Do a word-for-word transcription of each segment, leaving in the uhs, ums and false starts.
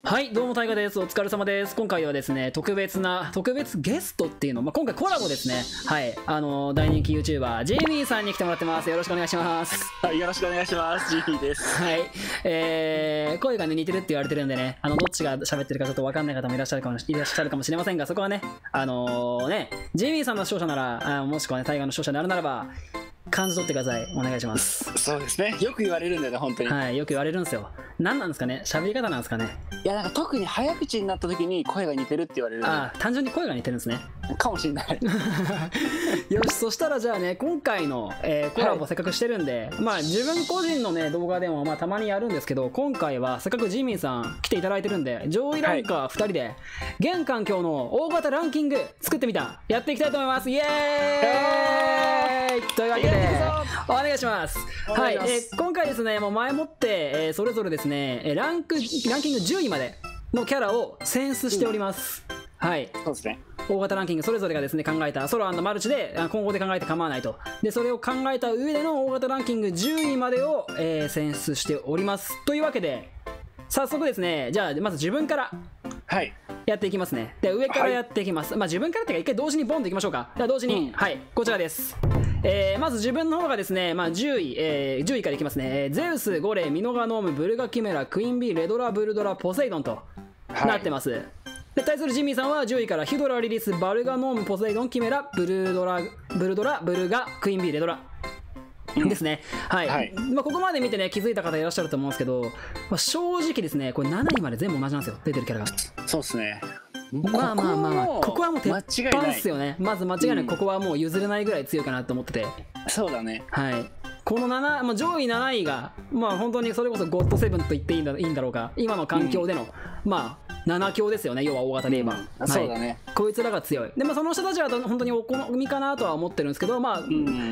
はい、どうも、タイガです。お疲れ様です。今回はですね、特別な、特別ゲストっていうの、まあ、今回コラボですね。はい、あのー、大人気 YouTuber、ジェイミーさんに来てもらってます。よろしくお願いします。 はい、よろしくお願いします。ジェイミーです。 はい、えー、声がね、似てるって言われてるんでね、あの、どっちが喋ってるかちょっとわかんない方もいらっしゃるかもし、いらっしゃるかもしれませんが、そこはね、あのー、ね、ジェイミーさんの視聴者なら、あもしくはね、タイガの視聴者であるならば、感じ取ってください。お願いします。 そうですね。よく言われるんだよね、本当に。 はい、よく言われるんですよ。何なんですかね、喋り方なんですかね。 いや、なんか特に早口になった時に声が似てるって言われる、ね。 ああ、単純に声が似てるんですね。 かもしれない。 よし、そしたらじゃあね、今回の、えー、コラボせっかくしてるんで、はい、まあ自分個人のね動画でもまあたまにやるんですけど、今回はせっかくジミーさん来ていただいてるんで、上位ランカーふたりで、はい、現環境の大型ランキング作ってみたやっていきたいと思います。イエーイというわけでお願いします。はい、えー、今回ですね、もう前もって、えー、それぞれですねランクランキングじゅういまでのキャラを選出しております。うん、はい、 そうですね。 大型ランキングそれぞれがですね考えたソロ&マルチで今後で考えて構わないと。でそれを考えた上での大型ランキングじゅういまでを、えー、選出しておりますというわけで、早速ですね、じゃあまず自分からやっていきますね。で上からやっていきます。はい、まあ自分からっていうか一回同時にボンといきましょうか。では同時に、うん、はいこちらです。えー、まず自分の方がですね、まあ、じゅうい、えー、じゅういからいきますね。えー、ゼウス、ゴレ、ミノガノーム、ブルガキメラ、クイーンビー、レドラ、ブルドラ、ポセイドンとなってます。はい、で対するジミーさんはじゅういからヒドラ、リリス、バルガノーム、ポセイドン、キメラ、ブルドラ、ブルドラ、ブルガ、クイーンビー、レドラですね。はい、はい、まあ、ここまで見てね気づいた方いらっしゃると思うんですけど、まあ、正直ですねこれなないまで全部同じなんですよ、出てるキャラが。 そうですね。 まあまあまあまあここはもう鉄板ですよね。まず間違いなくここはもう譲れないぐらい強いかなと思ってて、 うん、そうだね。 はい、このなな、まあ、上位なないがまあ本当にそれこそゴッドセブンと言っていいんだ、いいんだろうか、今の環境での、うん、まあなな強ですよね、要は大型で言えば、 うん、そうだね。 こいつらが強い。で、まあ、その人たちは本当にお好みかなとは思ってるんですけど、まあ、うん、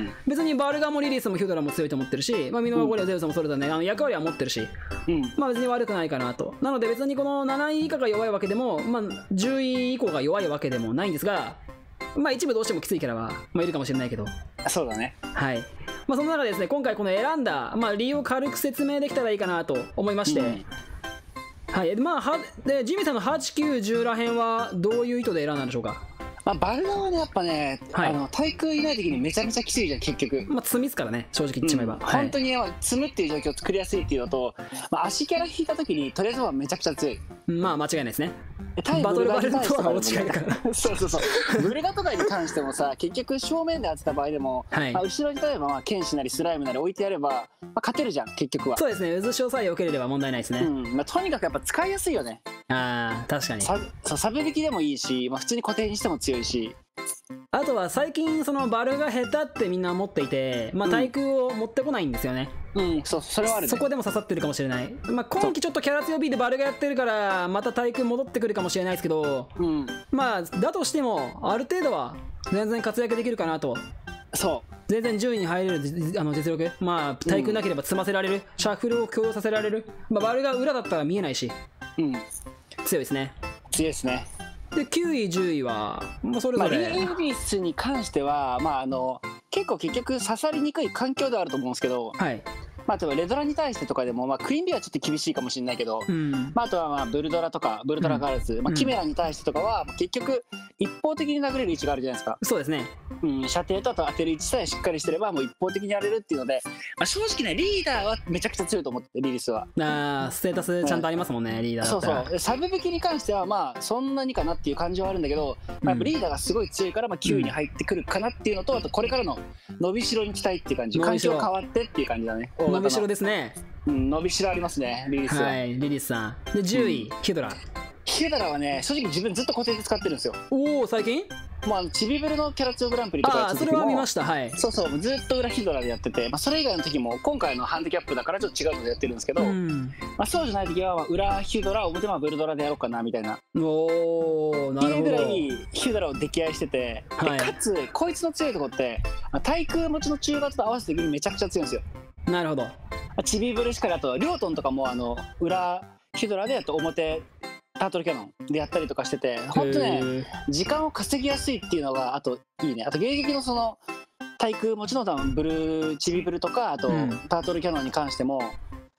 別にバルガもリリースもヒュドラも強いと思ってるし、まあ、ミノガゴレゼウスもそれぞれね、あの役割は持ってるし、うん、まあ別に悪くないかなと。なので別にこのなない以下が弱いわけでも、まあ、じゅうい以降が弱いわけでもないんですが、まあ一部どうしてもきついキャラは、まあ、いるかもしれないけど。 そうだね。 はい。まあその中でですね、今回この選んだ、まあ、理由を軽く説明できたらいいかなと思いまして、うん、はい、まあ、はでジミーさんのはち、きゅう、じゅうらへんはどういう意図で選んだんでしょうか。 まあ、バルガはねやっぱね、はい、あの対空いない時にめちゃめちゃきついじゃん結局。 まあ積みっすからね、正直言っちまえば、うん、 はい、本当に積むっていう状況を作りやすいっていうのと、まあ、足キャラ引いた時にとりあえずはめちゃくちゃ強い。 まあ間違いないですね。 バトルバルとは大違いだからそうそうそうブルガとかに関してもさ結局正面で当てた場合でも、はい、まあ、後ろに例えばまあ剣士なりスライムなり置いてやれば、まあ、勝てるじゃん結局は。そうですね、渦潮さえ良ければ問題ないですね。 うん、まあ、とにかくやっぱ使いやすいよね。 あー確かにサそうサブ引きでもいいし、まあ、普通に固定にしても強いし、 あとは最近そのバルが下手ってみんな思っていて、まあ、対空を持ってこないんですよね。 うん、うん、そうそれはあるね。 そこでも刺さってるかもしれない。まあ、今季ちょっとキャラ強 B でバルがやってるからまた対空戻ってくるかもしれないですけど、うん、まあだとしてもある程度は全然活躍できるかなと。 そう全然順位に入れるあの実力、まあ対空なければ積ませられる、うん、シャッフルを強要させられる、まあ、バルが裏だったら見えないし、うん、強いですね。 強いですね。 できゅういじゅういは、まあ、それぞれ、 まあ、リリスに関しては、まあ、あの結構結局刺さりにくい環境ではあると思うんですけど、はい、まあ、例えばレドラに対してとかでも、まあ、クイーンビーはちょっと厳しいかもしれないけど、うん、まあ、あとはまあブルドラとかブルドラガールズ、うん、まあ、キメラに対してとかは結局一方的に殴れる位置があるじゃないですか。 そうですね、 うん、射程とあと当てる位置さえしっかりしてればもう一方的にやれるっていうので、まあ、正直ねリーダーはめちゃくちゃ強いと思ってリリスは。 あステータスちゃんとありますもんね、うん、リーダーだったら。 そうそうサブ引きに関してはまあそんなにかなっていう感じはあるんだけど、まあ、やっぱリーダーがすごい強いからまあきゅういに入ってくるかなっていうのと、あとこれからの伸びしろに期待っていう感じ、環境変わってっていう感じだね。 伸びしろですね。 うん、伸びしろありますねリリスは。 はい、リリスさんでじゅうい、うん、ヒドラ。 ヒドラはね正直自分ずっと固定で使ってるんですよ。 おお最近。 もうあのチビブルのキャラ強グランプリとかやってた時も、 あそれは見ました。はい、 そうそうずっと裏ヒドラでやってて、まあ、それ以外の時も今回のハンディキャップだからちょっと違うのでやってるんですけど、うん、まあ、そうじゃない時はまあ裏ヒドラ表はブルドラでやろうかなみたいな。おおなるほど。っていうぐらいヒドラを溺愛してて、はい、でかつこいつの強いとこって対空持ちの中型と合わせた時にめちゃくちゃ強いんですよ。 なるほど。 チビブルしかりあとリョートンとかもあの裏ヒドラでやっと表タートルキャノンでやったりとかしてて、本当ね時間を稼ぎやすいっていうのがあといいね。あと迎撃のその対空もちろん多分ブルーチビブルとかあと、うん、タートルキャノンに関しても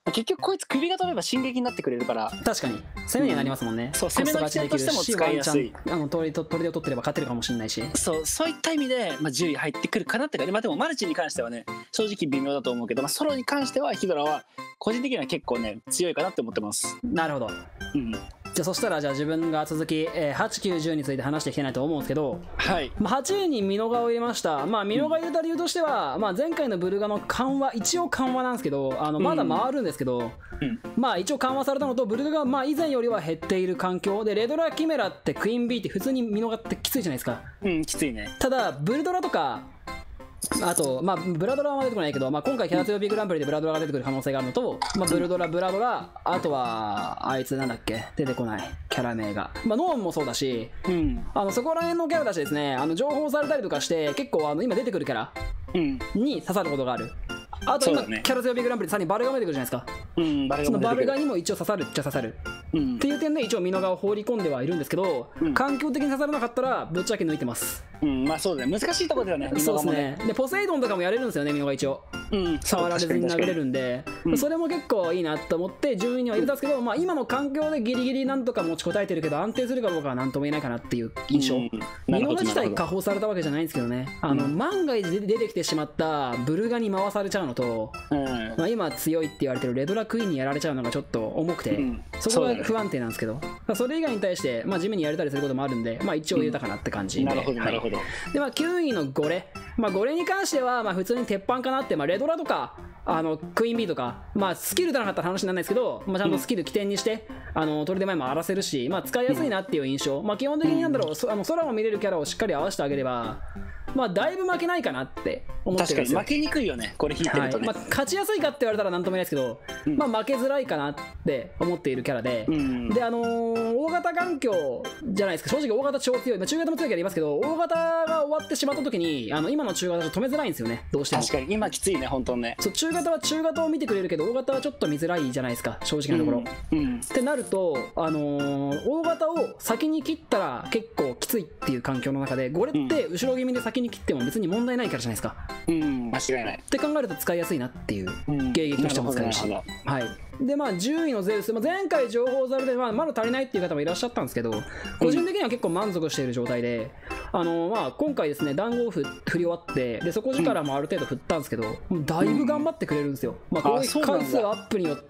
結局こいつ首が飛べば進撃になってくれるから、 確かに攻めにはなりますもんね、 うん、そう攻めの起点としても使いやすい、 あの砦を取ってれば勝てるかもしれないし、 そうそういった意味で、まあ、じゅうい入ってくるかなってか、まあ、でもマルチに関してはね正直微妙だと思うけど、まあ、ソロに関してはヒドラは個人的には結構ね強いかなって思ってます。 なるほど、うん、じゃあそしたらじゃあ自分が続き、えー、はちきゅうじゅうについて話していきたいなと思うんですけど、 はい、 まあ、はちいにミノガを入れました。まあ、ミノガ入れた理由としては、うん、まあ、前回のブルガの緩和、一応緩和なんですけど、あのまだ回るんですけど、うん、まあ一応緩和されたのと、ブルガがまあ以前よりは減っている環境で、レドラキメラってクイーン B って普通にミノガってきついじゃないですか。 うん、きついね。 ただブルドラとかあと、まあ、ブラドラは出てこないけど、まあ、今回キャラ強 B グランプリでブラドラが出てくる可能性があるのと、まあ、ブルドラ、ブラドラ、あとはあいつなんだっけ、出てこないキャラ名が、まあ、ノーンもそうだし、うん、あのそこら辺のキャラたちですね、あの情報されたりとかして結構あの今出てくるキャラに刺さることがある。あと今、ね、キャラ強 B グランプリでさらにバルガも出てくるじゃないですか、うん、バルガそのバルガにも一応刺さるっちゃ刺さる、うん、っていう点で一応ミノガを放り込んではいるんですけど、うん、環境的に刺さらなかったらぶっちゃけ抜いてます。 うん、まあそうだね、難しいところだよね。 そうですね。でポセイドンとかもやれるんですよね、ミノガ一応、うん、触られずに投げれるんで、うん、それも結構いいなと思ってじゅういには入れたんですけど、まあ、今の環境でギリギリなんとか持ちこたえてるけど安定するかどうかは何とも言えないかなっていう印象、うん、ミノガ自体加工されたわけじゃないんですけどね、あの、うん、万が一で出てきてしまったブルガに回されちゃうのと、うん、まあ、今強いって言われてるレドラクイーンにやられちゃうのがちょっと重くて、うん、そこが不安定なんですけど、 そ, それ以外に対して、まあ、地味にやれたりすることもあるんで、まあ、一応入れたかなって感じで、 なるほどなるほど、 はい、でまあきゅういのゴレ、まあ、ゴレに関してはまあ普通に鉄板かなって、まあ、レドラとかあのクイーン B とか、まあ、スキル出なかったら話にならないですけど、まあ、ちゃんとスキル起点にして、うん、あのトリデマイも荒らせるし、まあ、使いやすいなっていう印象、まあ、基本的になんだろう、あの空を見れるキャラをしっかり合わせてあげれば、まあ、だいぶ負けないかなって思ってるんですよ。 確かに負けにくいよね、これ引いてるとね、 はい、まあ、勝ちやすいかって言われたら何とも言えないですけど、うん、まあ、負けづらいかなって思っているキャラで、うん、であのー、大型環境じゃないですか。正直大型超強い、まあ、中型も強いキャラいますけど、大型が終わってしまった時にあの今の中型じゃ止めづらいんですよね、どうしても。 確かに今きついね、本当にね。 そう、中型は中型を見てくれるけど大型はちょっと見づらいじゃないですか、正直なところ、うんうん、ってなると、あのー、大型を先に切ったら結構きついっていう環境の中で、これって後ろ気味で先に切っても別に問題ないキャラじゃないですか。 うん、間違いないって考えると使いやすいなっていう、うん、迎撃としても使えるし、はい。でまあじゅういのゼウス、まあ、前回情報ザルで、まあ、まだ足りないっていう方もいらっしゃったんですけど、個人的には結構満足している状態で、あのまあ今回ですね団子を振り終わって、で底力もある程度振ったんですけど、うん、だいぶ頑張ってくれるんですよ、まあ、攻撃回数アップによって、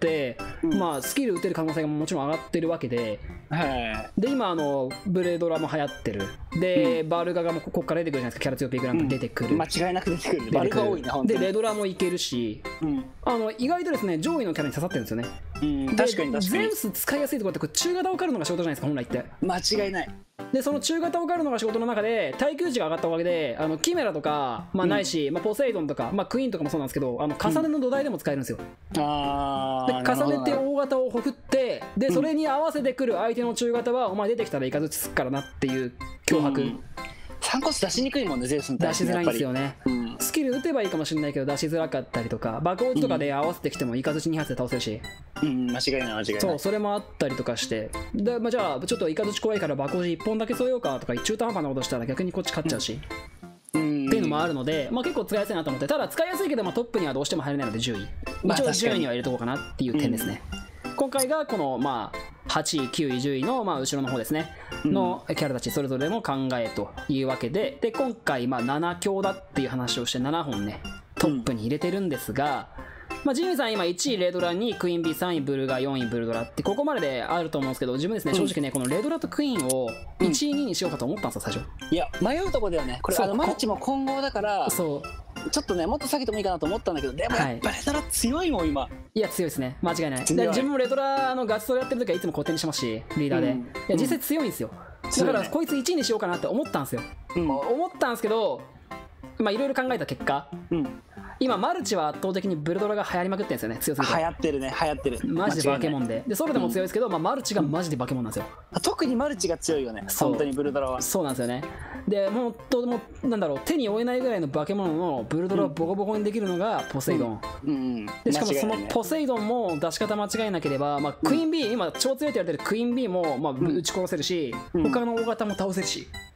まあ、スキル打てる可能性がもちろん上がってるわけで、で今あのブレードラも流行ってるで、うん、バルガがもここから出てくるじゃないですか、キャラ強 P グランプリ出てくる、 うん、間違いなく出てくる、バルガ多いな本当に。 でレドラもいけるし、うん、あの意外とですね上位のキャラに刺さってるんですよね。 うん、確かに確かに。 ゼウス使いやすいところってこれ中型を狩るのが仕事じゃないですか本来って。 間違いない。 でその中型を狩るのが仕事の中で耐久値が上がったおかげで、あのキメラとか、まあ、ないし、うん、まあ、ポセイドンとか、まあ、クイーンとかもそうなんですけど、あの重ねの土台でも使えるんですよ、うん、あで重ねて大型をほふって、でそれに合わせてくる相手の中型は、お前出てきたらイカズチすっからなっていう脅迫、うん、 さんコス出しにくいもんね、ゼウスに対して出しづらいんですよね、うん、スキル打てばいいかもしれないけど出しづらかったりとか、爆落ちとかで合わせてきてもイカズチに発で倒せるし、 うん、間違いない間違いない。 そう、それもあったりとかしてで、まあ、じゃあちょっとイカズチ怖いから爆落ちいっぽんだけ添えようかとか中途半端なことしたら逆にこっち勝っちゃうし、うん、っていうのもあるので、まあ、結構使いやすいなと思って、ただ使いやすいけど、まあ、トップにはどうしても入れないのでじゅうい、まあ、一応じゅういには入れとこうかなっていう点ですね、うん、今回がこのまあはちいきゅういじゅういのまあ後ろの方ですねのキャラたちそれぞれの考えというわけで、で今回まあなな強だっていう話をしてななほんねトップに入れてるんですが、まあ、ジミーさん今いちいレドラにクイーン B、さんいブルガ、よんいブルドラってここまでであると思うんですけど、自分ですね正直ねこのレドラとクイーンをいちいににしようかと思ったんですよ最初。 いや迷うとこだよねこれ、あのマルチも混合だから、そうちょっとねもっと下げてもいいかなと思ったんだけど、でもやっぱレドラ強いもん今。いや強いですね間違いない。自分もレドラのガチソロやってる時はいつも固定にしますしリーダーで、うん、いや実際強いんですよ、うん、だからこいついちいにしようかなって思ったんですよ、うん、思ったんですけど、まあいろいろ考えた結果、うん、今マルチは圧倒的にブルドラが流行りまくってるんですよね、強すぎて。 流行ってるね流行ってるマジでバケモンで、でソロでも強いですけど、うん、まあ、マルチがマジでバケモンなんですよ。 特にマルチが強いよね本当にブルドラは。 そうなんですよね。でもうともなんだろう手に負えないぐらいのバケモノのブルドラをボコボコにできるのがポセイドン、うんうん、でしかもそのポセイドンも出し方間違えなければ、まあ、クイーン B、うん、今超強いって言われてるクイーン B も、まあ、撃ち殺せるし、うん、他の大型も倒せるし、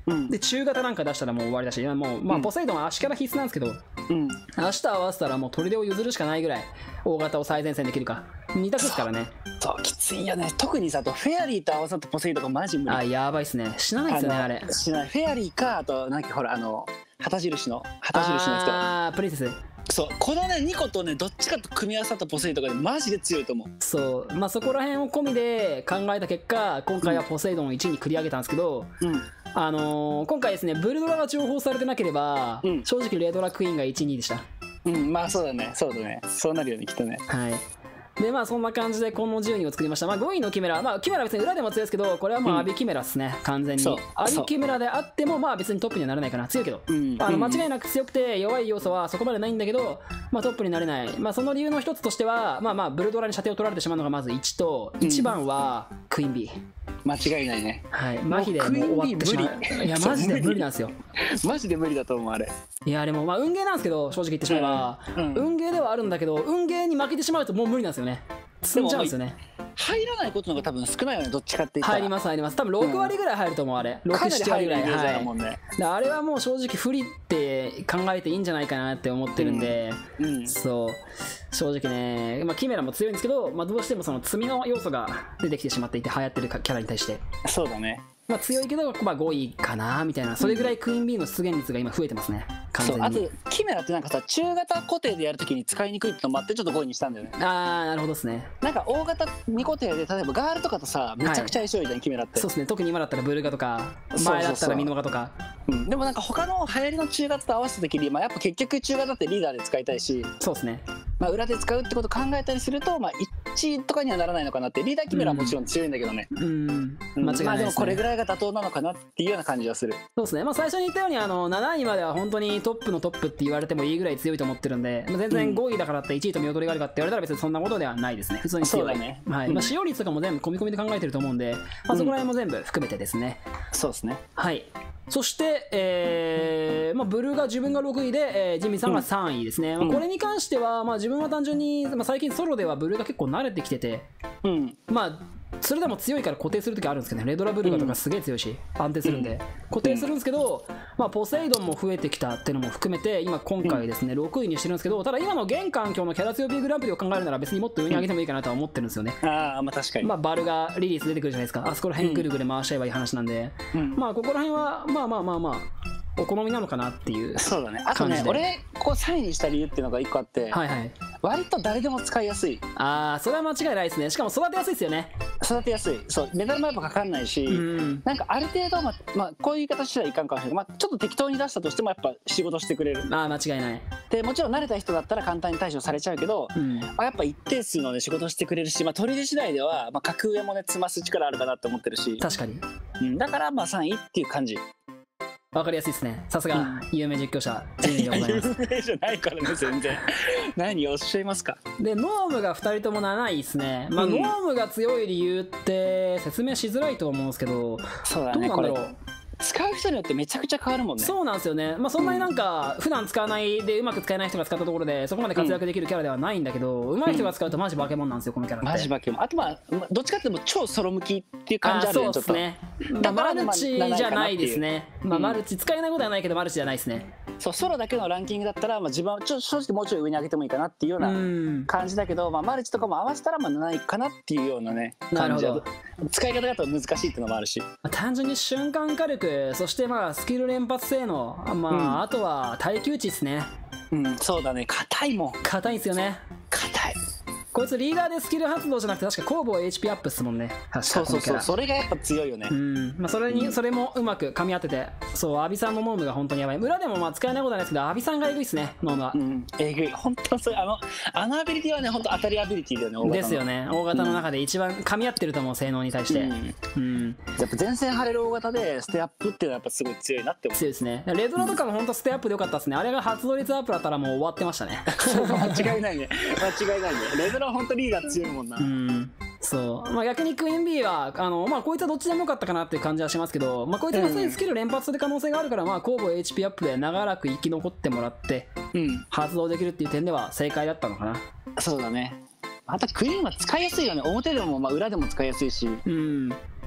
うん、 で中型なんか出したらもう終わりだし、もう、まあ、ポセイドンは足から必須なんですけど、 うん、 足と合わせたらもう砦を譲るしかないぐらい大型を最前線できるかに択ですからね。 そうきついよね。特にさ、とフェアリーと合わさったポセイドンがマジ無理。 あ、やばいっすね。死なないっすよね、あれ。 死なない。フェアリーか、あとなんかほら、あの旗印の旗印のやつか。 ああ、プリンセス。 そう、このねにことねどっちかと組み合わさったポセイドンがねマジで強いと思う。 そう、まあそこら辺を込みで考えた結果、今回はポセイドンをいちいに繰り上げたんですけど、 うん、 あのー、今回ですね、ブルドラが情報されてなければ、 うん、 正直レドラクイーンがいち、にでした。 うん、まあそうだね、そうだね、そうなるよねきっとね。 はい。でまあそんな感じでこのじゅうにを作りました。まあごいのキメラ、まあキメラは別に裏でも強いですけど、これはまあアビキメラっすね、完全に。アビキメラであってもまあ別にトップにはならないかな。強いけど、うん、あの間違いなく強くて弱い要素はそこまでないんだけど、まあトップになれない。まあその理由の一つとしては、まあまあブルドラに射程を取られてしまうのがまずいちと、いちばんはクイーン B。 間違いないね。 はい、麻痺でもう終わってしまう。いやマジで無理なんですよ。 マジで無理だと思うあれ。 いやでもまあ運ゲーなんですけど、正直言ってしまえば、うんうん、運ゲーではあるんだけど、運ゲーに負けてしまうともう無理なんですよね。積んじゃうんですよね。 入らないことの方が多分少ないよね、どっちかって言ったら。 入ります入ります。多分ろくわりぐらい入ると思う、あれ。ろく、ななわりぐらい。はい。あれはもう正直不利って考えていいんじゃないかなって思ってるんで、うんうん、そう正直ね、まあキメラも強いんですけど、まあどうしてもその積みの要素が出てきてしまっていて、流行ってるキャラに対して。 そうだね。 まあ強いけど、まあごいかなみたいな、それぐらいクイーン B の出現率が今増えてますね、完全に。 あとキメラってなんかさ、中型固定でやるときに使いにくいってのもあって、ちょっとごいにしたんだよね。 ああ、なるほどですね。 なんか大型に固定で、例えばガールとかとさ、めちゃくちゃ相性いいじゃん、はい、キメラって。 そうですね、特に今だったらブルガとか、前だったらミノガとか。 うん、でもなんか他の流行りの中型と合わせたときに、まあ、やっぱ結局中型ってリーダーで使いたいし、 そうですね、 まあ、裏で使うってことを考えたりすると、まあ、いちとかにはならないのかなって。リーダーキメラはもちろん強いんだけどね、 うん、うん、間違いないですね。 まあでもこれぐらいが妥当なのかなっていうような感じはする。 そうですね、まあ、最初に言ったようにあのなないまでは本当にトップのトップって言われてもいいぐらい強いと思ってるんで、まあ、全然ごいだからっていちいと見劣りがあるかって言われたら別にそんなことではないですね。普通に強い。そうだね、はい、まあ、使用率とかも全部込み込みで考えてると思うんで、まあ、そこら辺も全部含めてですね、 うん、そうですね。 はい。そして、えーまあ、ブルーが自分がろくいで、えー、ジミーさんがさんいですね、うん、まあ、これに関しては、まあ、自分は単純に、まあ、最近ソロではブルーが結構慣れてきてて、うん、まあそれでも強いから固定するときあるんですけどね。レドラブルガとかすげえ強いし、安定するんで固定するんですけど、まあ、ポセイドンも増えてきたっていうのも含めて今今回ですねろくいにしてるんですけど、ただ今の現環境のキャラ強 B グランプリを考えるなら別にもっと上に上げてもいいかなとは思ってるんですよね。 ああ、まあ確かに、 まあ、バルがリリース出てくるじゃないですか。あそこら辺ぐるぐる回しちゃえばいい話なんで、うん、まあここら辺はまあまあまあまあお好みなのかなっていう感じで。 そうだね。あとね、俺ここさんいにした理由っていうのがいっこあって、はいはい、割と誰でも使いやすい。 ああ、それは間違いないですね。しかも育てやすいですよね。 育てやすい。そう、メダルもやっぱかかんないし、うん、なんかある程度、まあまあ、こういう言い方したらいかんかもしれない、まあ、ちょっと適当に出したとしてもやっぱ仕事してくれる。 ああ、間違いない。 でもちろん慣れた人だったら簡単に対処されちゃうけど、うん、あやっぱ一定数の、ね、仕事してくれるし、まあ、取り出次第では、まあ、格上もね積ます力あるかなと思ってるし。 確かに、 うん、だからまあさんいっていう感じ。 わかりやすいですね。さすが有名実況者ジミーでございます。 有名じゃないからね全然。何おっしゃいますか。 でノームがふたりともなないですね。まあ、うん、ノームが強い理由って説明しづらいと思うんですけど、 そうだね、どうなんだろう。使う人によってめちゃくちゃ変わるもんね。そうなんですよね。まあそんなになんか普段使わないでうまく使えない人が使ったところでそこまで活躍できるキャラではないんだけど、うん、上手い人が使うとマジ化け物なんですよこのキャラって。マジ化け物。あとまあどっちかっていうと超ソロ向きっていう感じあるよね。そうですね。まあ、マルチじゃないですね。まあマルチ使えないことはないけどマルチじゃないですね。そうソロだけのランキングだったら、まあ、自分はちょ正直もうちょい上に上げてもいいかなっていうような感じだけど、まあ、マルチとかも合わせたらまあなないかなっていうようなね感じ。なるほど。使い方だと難しいっていうのもあるし、まあ、単純に瞬間火力、そしてまあスキル連発性能、まあ、うん、あとは耐久値ですね。うん、そうだね。硬いもん。硬いんですよね。硬い。こいつリーダーでスキル発動じゃなくて確か攻防 エイチピー アップっすもんね。そうそうそう、それがやっぱ強いよね。うん、まあ、それに、うん、それもうまく噛み合ってて、そうアビさんのノームが本当にやばい。裏でもまあ使えないことはないですけどアビさんがエグいっすね、ノームは。うん、えぐい。本当そう、あのあのアビリティはね本当当たりアビリティだよね。大型のですよね。大型の中で一番噛み合ってると思う、性能に対して。うん、うん、やっぱ前線張れる大型でステアップっていうのはやっぱすごい強いなって思う。強いですね。レドラとかも本当ステアップでよかったですね。あれが発動率アップだったらもう終わってましたね。間違いないね。間違いないね。レドラは本当リーダー強いもんな。うん、そう、まあ、逆にクイーン B はあの、まあ、こいつはどっちでもよかったかなっていう感じはしますけど、まあ、こいつがスキル連発する可能性があるから、まあ、攻防 エイチピー アップで長らく生き残ってもらって、うん、発動できるっていう点では正解だったのかな。そうだね。またクイーンは使いやすいよね。表でもまあ裏でも使いやすいし、うん、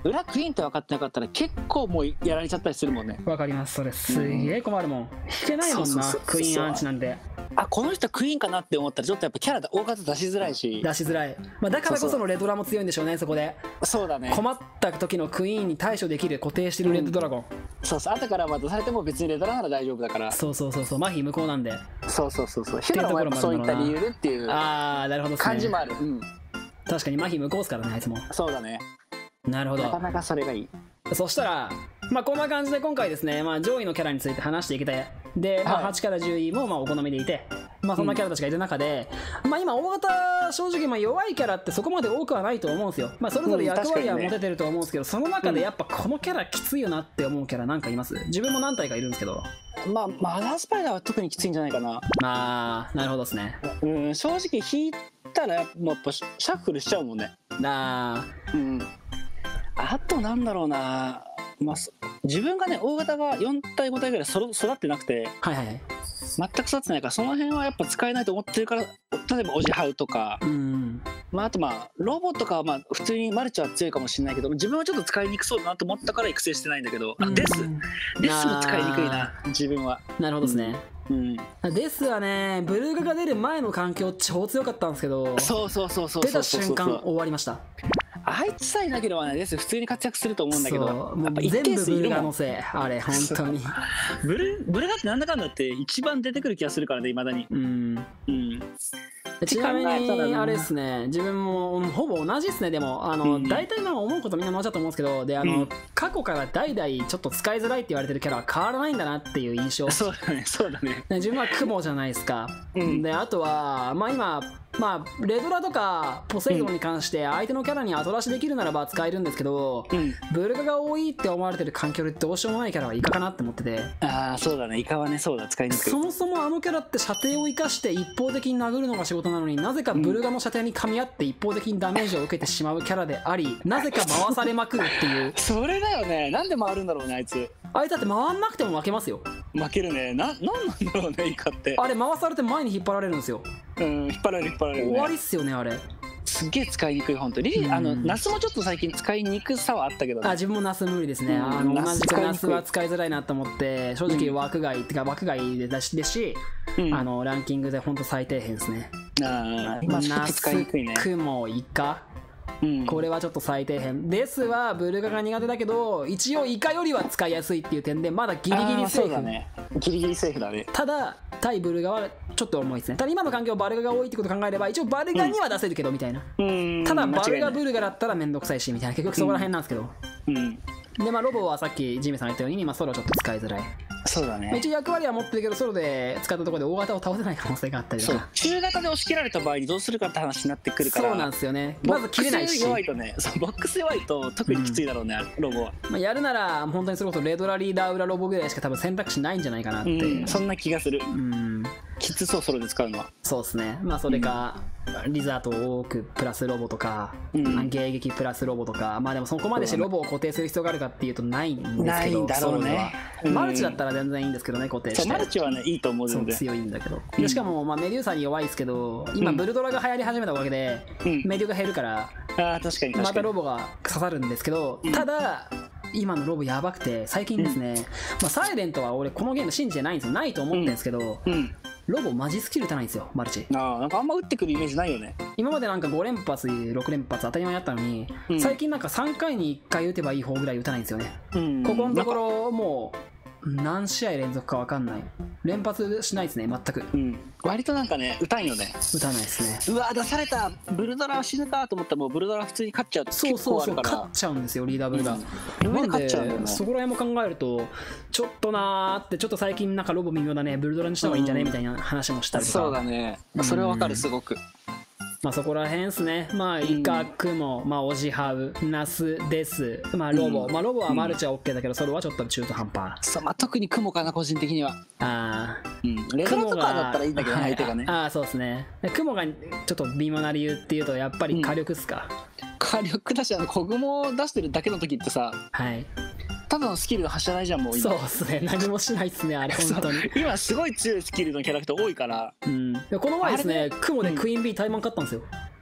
裏クイーンって分かってなかったら結構もうやられちゃったりするもんね。 わかります。それすげえ困るもん。引けないもんな、クイーンアンチなんで。 あ、この人クイーンかなって思ったらちょっとやっぱキャラ大方出しづらいし、 出しづらい、まあ、だからこそのレドラも強いんでしょうね。そこでそうだね、 困った時のクイーンに対処できる固定してるレッドドラゴン、うん、 そうそう、後からまあ出されても別にレドラなら大丈夫だから。そうそうそうそう、麻痺無効なんで。 そうそうそうそう、ヒューもやっぱそういった理由でっていう感じもある。うん、 確かに麻痺無効ですからね、あいつも。 そうだね。 なるほど、 なかなかそれがいい。 そしたらまあこんな感じで今回ですね、まあ、上位のキャラについて話していけて、で、まあ、はちからじゅういもまあお好みでいて、まあそんなキャラたちがいる中で、うん、まあ今大型正直まあ弱いキャラってそこまで多くはないと思うんですよ。まあそれぞれ役割は持ててると思うんですけど、うんね、その中でやっぱこのキャラきついよなって思うキャラなんかいます？自分も何体かいるんですけど。 まあマザースパイダーは特にきついんじゃないかな。 ああ、なるほどですね。 うん、正直引いたらやっぱシャッフルしちゃうもんね。 ああ、うん。あとなんだろうな、まあ、自分がね大型がよん体ご体ぐらい育ってなくて、 はいはいはい、 全く育ってないからその辺はやっぱ使えないと思ってるから、例えばオジハウとか、うん、まあ、あとまあロボとかはまあ普通にマルチは強いかもしれないけど、自分はちょっと使いにくそうだなと思ったから育成してないんだけど、あ、デスデスも使いにくいな自分は。 なるほどですね。 うん、 デスはねブルーガが出る前の環境超強かったんですけど、 そうそうそうそう、 出た瞬間終わりました。 あいつさえなければね、デス普通に活躍すると思うんだけど、 もう全部ブルガのせい、あれ本当にブルブルガってなんだかんだって一番出てくる気がするからね、いまだに。うん、うん、 ちなみにあれですね、自分もほぼ同じですね。でもあの、うん、大体まあ思うことみんな同じだと思うんですけど、であの、うん、過去から代々ちょっと使いづらいって言われてるキャラは変わらないんだなっていう印象。 そうだね、そうだね。 自分はクモじゃないですか、うん、であとはまあ今まあレドラとかポセイドンに関して相手のキャラに後出しできるならば使えるんですけど、うん、ブルガが多いって思われてる環境でどうしようもないキャラはイカかなって思ってて。 ああ、そうだね、イカはね、そうだ、使いにくい。 そもそもあのキャラって射程を生かして一方的に殴るのが仕事なのに、なぜかブルガの射程に噛み合って一方的にダメージを受けてしまうキャラであり、なぜか回されまくるっていうそれだよね、なんで回るんだろうね、あいつ。 あいつだって回んなくても負けますよ。 負けるね。な、なんなんだろうね、イカって。 あれ回されて前に引っ張られるんですよ。 うん、引っ張られる引っ張られる、ね、 終わりっすよね、あれ。 すっげえ使いにくい、本当に。あのナスもちょっと最近使いにくさはあったけど、ね、 あ、自分もナス無理ですね。あの同じくナスは使いづらいなと思って、正直枠外、うん、ってか枠外で出しですし、うん、あのランキングで本当最底辺ですね。 ああ、今ナス使いにくいね。 クモイカ、うん、これはちょっと最底辺です。はブルガが苦手だけど一応イカよりは使いやすいっていう点でまだギリギリセーフ。 だね、ギリギリセーフだね。 ただ対ブルガはちょっと重いですね。ただ今の環境バルガが多いってことを考えれば一応バルガには出せるけどみたいな、うん、ただバルガブルガだったら面倒くさいしみたいな、結局そこら辺なんですけど、うんうん、でまあロボはさっきジミさんが言ったように、まあ、ソロちょっと使いづらい。 そうだね、 一応役割は持ってるけどソロで使ったところで大型を倒せない可能性があったりとか、 中型で押し切られた場合にどうするかって話になってくるから。 そうなんですよね。まず切れないし、 ボックス弱いとね、そうボックス弱いと特にきついだろうね、うん、ロボは。 まあ、やるなら本当にそれこそレドラリーダー裏ロボぐらいしか多分選択肢ないんじゃないかなって、うん、 そんな気がする。うん、きつそう、ソロで使うのは。 そうですね。まあそれか、うん、リザートを多くプラスロボとか、うん、迎撃プラスロボとか、まあでもそこまでしてロボを固定する必要があるかっていうとないんですけど、 ないんだろうね。 うん、マルチだったら全然いいんですけどね、固定して。 そう、マルチはねいいと思うので、 強いんだけど、でしかもまあメデューサに弱いですけど、今ブルドラが流行り始めたおかげで、うん、メデュが減るから、 あ、確かにまたロボが刺さるんですけど、うん、ただ今のロボやばくて最近ですね、うん、まあ、サイレントは俺このゲーム信じてないんですよ。ないと思ってるんですけど、うんうん、ロボマジスキル打たないんですよ、マルチ。 あ、なんかあんま打ってくるイメージないよね。 今までなんかご連発ろく連発当たり前だったのに、うん、最近なんかさんかいにいっかい打てばいい方ぐらい打たないんですよね、うん、ここのところもう何試合連続か分かんない、連発しないですね、全く、うん、 割となんかね打たんよね。 打たないですね。うわ出された、ブルドラは死ぬかと思ったらもうブルドラ普通に勝っちゃう。 そうそうそう、勝っちゃうんですよリーダーブルが、うん、なんでそこら辺も考えるとちょっとなーって、ちょっと最近なんかロボ微妙だね、ブルドラにした方がいいんじゃね、うん、みたいな話もしたりとか。 そうだね、それは分かる、すごく。 まあそこら辺ですね。まあイカ、クモ、まあオジハウ、ナス、デス、まあロボ、うん、まあロボはマルチは OK だけど、それはちょっと中途半端。 そう、まあ特にクモかな、個人的には。 ああ、 うん、レドラとかだったらいいんだけどね、相手がね。 ああ、そうですね。クモがちょっと微妙な理由っていうとやっぱり火力っすか。 うん、火力だし、あの小雲を出してるだけの時ってさ、 はい、 ただのスキルが走らないじゃん、もう今。 そうっすね、何もしないっすね、あれ本当に。 今すごい強いスキルのキャラクター多いから。 うん、この前ですね、クモでクイーン B タイマン勝ったんですよ。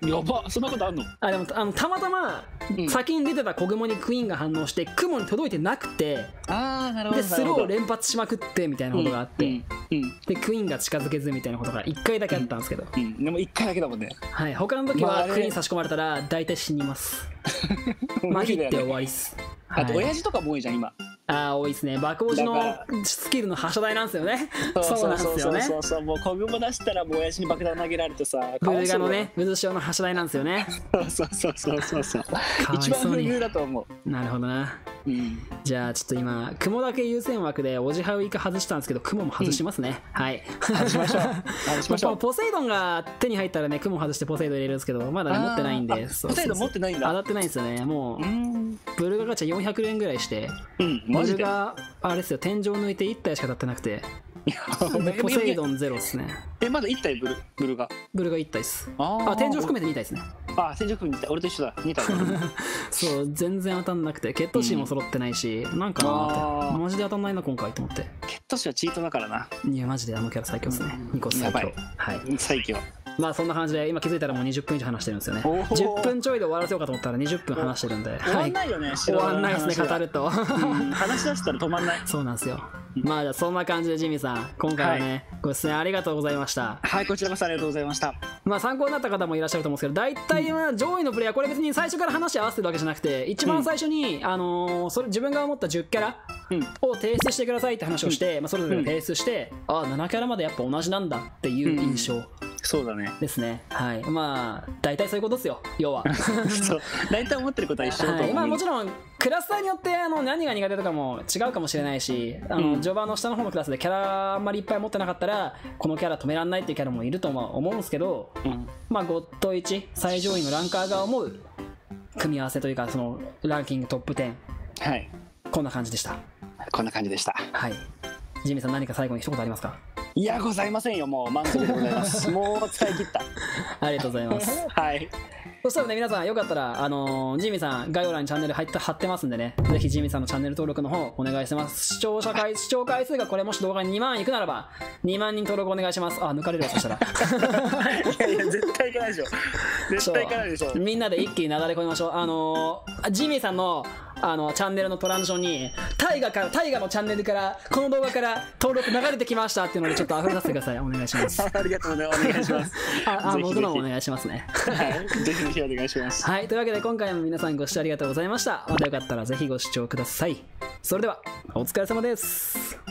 やば、そんなことあんの？ あでもあのたまたま先に出てた子雲にクイーンが反応して雲に届いてなくて、 あーなるほど、 でスローを連発しまくってみたいなことがあって、 うんうんでクイーンが近づけずみたいなことがいっかいだけあったんですけど、 うん、でもいっかいだけだもんね。 はい、他の時まああれはクイーン差し込まれたら大体死にますマヒって終わりっす。 あとはい、 親父とかも多いじゃん今。 ああ多いですね。爆王子のだかスキルの発射台なんですよね。 そうそうなんそうですよね。 そうそう、もう子供出したらもう親父に爆弾投げられてさ、 ブルガのね、渦潮の発射台なんですよね。 そうそうそうそうそう、 かわい一番そうに不遇だと思う。 なるほどな。 うんじゃあちょっと今雲だけ優先枠でオジハウイカ外したんですけど、雲も外しますね、うん、はい外しましょう外しましょうポセイドンが手に入ったらね、雲外してポセイドン入れるんですけど、まだね持ってないんで。 ポセイドン持ってないんだ。 当たってないんですよね。もうブルガガチャよんひゃくえんぐらいして、 うん、マジでブルガあれですよ、天井抜いていち体しか当たってなくてポセイドンゼロっすね。 え、まだいち体ブルブルガブルガいち体っす。 ああ、天井含めてに体ですね。 あ、天井含めてに体、俺と一緒だ、に体そう全然当たんなくて、血糖値も揃ってないし、うん、なんかなってマジで当たんないな今回と思って。 血糖値はチートだからな。 いやマジであのキャラ最強っすね。ニコス最強。はい、 最強。 まあそんな感じで今気づいたらもうにじゅっぷん以上話してるんですよね。じゅっぷんちょいで終わらせようかと思ったらにじゅっぷん話してるんで、 終わんないよね、はい、 終わんないですね語ると、うん、 話し出したら止まんない。 そうなんですよ。まあじゃあそんな感じでジミーさん今回はね、はい、ご出演ありがとうございました。 はい、こちらこそありがとうございました。まあ参考になった方もいらっしゃると思うんですけど、大体は上位のプレイヤー、これ別に最初から話し合わせてるわけじゃなくて、一番最初に、うん、あのー、それ自分が思ったじゅうキャラを提出してくださいって話をして、うん、まあ、それぞれ提出して、うん、ああななキャラまでやっぱ同じなんだっていう印象、うん、 そうだねですね。はい、まあ大体そういうことですよ、要はそう大体思ってることは一緒だと思う、はい、 まあ、もちろんクラスターによってあの何が苦手とかも違うかもしれないし、あの、うん、序盤の下の方のクラスでキャラあんまりいっぱい持ってなかったらこのキャラ止めらんないっていうキャラもいると思うんですけど、うん、まあゴッドいち最上位のランカーが思う組み合わせというか、そのランキングトップじゅう、はい、こんな感じでした。 こんな感じでした。 はい。ジミーさん何か最後に一言ありますか？ いやございませんよ、もう満足でございますもう使い切ったありがとうございますはい。 そしたらね、皆さんよかったら、あのー、ジミーさん概要欄にチャンネル入って貼ってますんでね、ぜひジミーさんのチャンネル登録の方お願いします。視聴者回視聴回数がこれもし動画ににまんいくならばにまんにん登録お願いします。あ、抜かれるわ、そしたらいやいや絶対いかないでしょ、絶対いかないでしょ。 みんなで一気になだれ込みましょう。あのー、ジミーさんのあのチャンネルのトランジションにタイガからタイガのチャンネルからこの動画から登録流れてきましたっていうのでちょっと溢れさせてください。お願いしますありがとうね、お願いしますああ僕のもお願いしますねはい、ぜひぜひお願いします。 はい、というわけで今回も皆さんご視聴ありがとうございました。またよかったらぜひご視聴ください。それではお疲れ様です。